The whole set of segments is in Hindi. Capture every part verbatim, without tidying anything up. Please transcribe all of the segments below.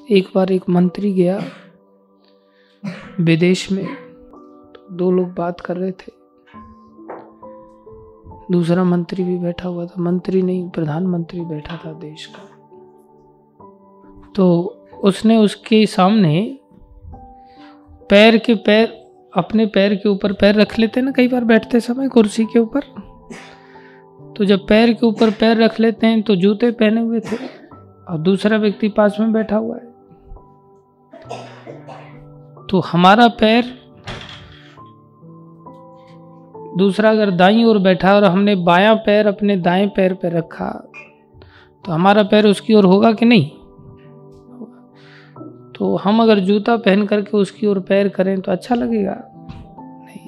एक बार एक मंत्री गया विदेश में, तो दो लोग बात कर रहे थे, दूसरा मंत्री भी बैठा हुआ था, मंत्री नहीं प्रधानमंत्री बैठा था देश का। तो उसने उसके सामने पैर के पैर अपने पैर के ऊपर पैर रख लेते ना कई बार बैठते समय कुर्सी के ऊपर, तो जब पैर के ऊपर पैर रख लेते हैं तो जूते पहने हुए थे और दूसरा व्यक्ति पास में बैठा हुआ है। तो हमारा पैर, दूसरा अगर दाईं ओर बैठा और हमने बायां पैर अपने दाएं पैर पर रखा तो हमारा पैर उसकी ओर होगा कि नहीं? तो हम अगर जूता पहन करके उसकी ओर पैर करें तो अच्छा लगेगा? नहीं।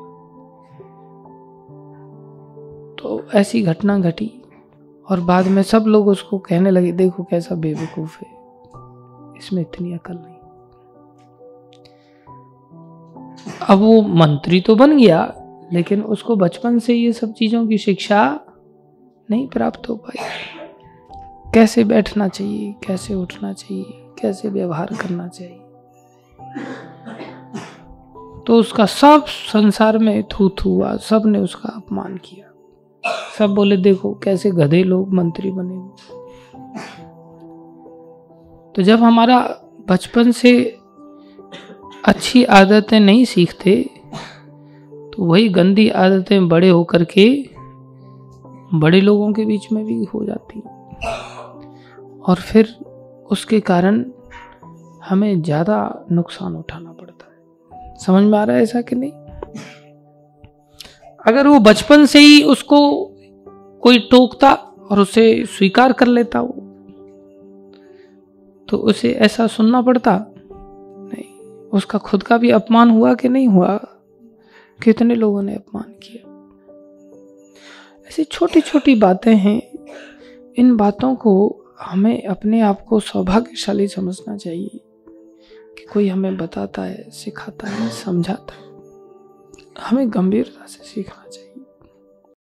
तो ऐसी घटना घटी और बाद में सब लोग उसको कहने लगे, देखो कैसा बेवकूफ है, इसमें इतनी अकल नहीं। अब वो मंत्री तो बन गया, लेकिन उसको बचपन से ये सब चीजों की शिक्षा नहीं प्राप्त हो पाई। कैसे बैठना चाहिए, कैसे उठना चाहिए, कैसे व्यवहार करना चाहिए। तो उसका सब संसार में थू थू हुआ, सब ने उसका अपमान किया, सब बोले देखो कैसे गधे लोग मंत्री बने हुए। तो जब हमारा बचपन से अच्छी आदतें नहीं सीखते तो वही गंदी आदतें बड़े होकर के बड़े लोगों के बीच में भी हो जाती और फिर उसके कारण हमें ज्यादा नुकसान उठाना पड़ता है। समझ में आ रहा है ऐसा कि नहीं? अगर वो बचपन से ही उसको कोई टोकता और उसे स्वीकार कर लेता वो, तो उसे ऐसा सुनना पड़ता नहीं। उसका खुद का भी अपमान हुआ कि नहीं हुआ? कितने लोगों ने अपमान किया। ऐसी छोटी छोटी बातें हैं, इन बातों को हमें अपने आप को सौभाग्यशाली समझना चाहिए कि कोई हमें बताता है, सिखाता है, समझाता है। हमें गंभीरता से सीखना चाहिए।